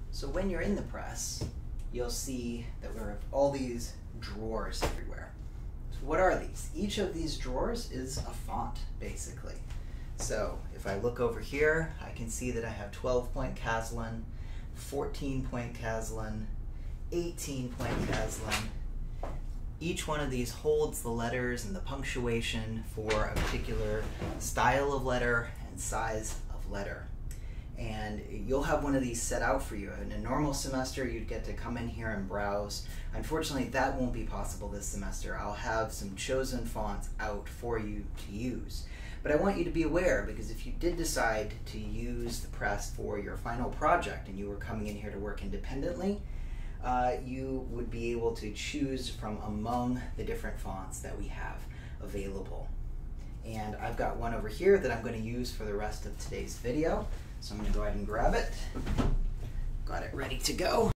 So when you're in the press, you'll see that we have all these drawers everywhere. So what are these? Each of these drawers is a font, basically. So if I look over here, I can see that I have 12-point Caslin, 14-point Caslin, 18-point Caslin. Each one of these holds the letters and the punctuation for a particular style of letter and size of letter. And you'll have one of these set out for you. In a normal semester, you'd get to come in here and browse. Unfortunately, that won't be possible this semester. I'll have some chosen fonts out for you to use. But I want you to be aware, because if you did decide to use the press for your final project and you were coming in here to work independently, you would be able to choose from among the different fonts that we have available. And I've got one over here that I'm going to use for the rest of today's video. So I'm going to go ahead and grab it. Got it ready to go.